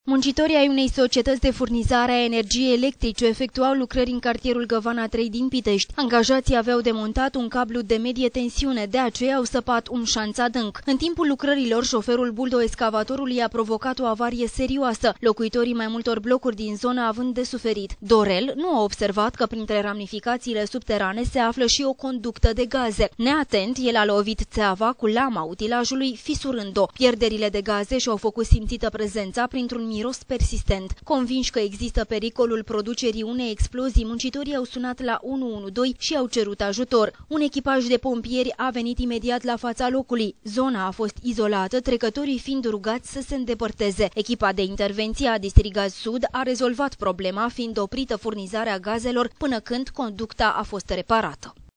Muncitorii ai unei societăți de furnizare a energiei electrice efectuau lucrări în cartierul Găvana 3 din Pitești. Angajații aveau demontat un cablu de medie tensiune, de aceea au săpat un șanț adânc. În timpul lucrărilor, șoferul buldo-excavatorului a provocat o avarie serioasă, locuitorii mai multor blocuri din zonă având de suferit. Dorel nu a observat că printre ramificațiile subterane se află și o conductă de gaze. Neatent, el a lovit țeava cu lama utilajului, fisurând-o. Pierderile de gaze și-au făcut simțită prezența printr-un miros persistent. Convinși că există pericolul producerii unei explozii, muncitorii au sunat la 112 și au cerut ajutor. Un echipaj de pompieri a venit imediat la fața locului. Zona a fost izolată, trecătorii fiind rugați să se îndepărteze. Echipa de intervenție a Distrigaz Sud a rezolvat problema, fiind oprită furnizarea gazelor până când conducta a fost reparată.